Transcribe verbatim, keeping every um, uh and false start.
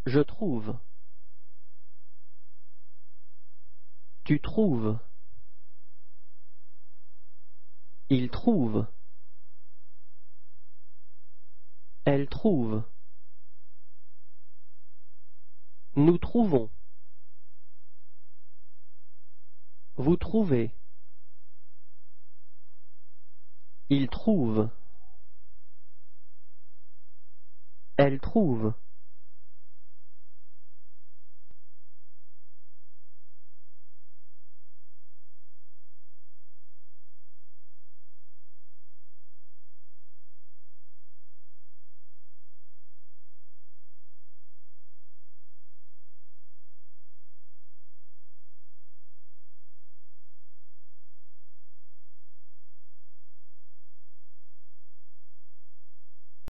Je trouve. Tu trouves. Il trouve. Elle trouve. Nous trouvons. Vous trouvez. Il trouve. Elle trouve.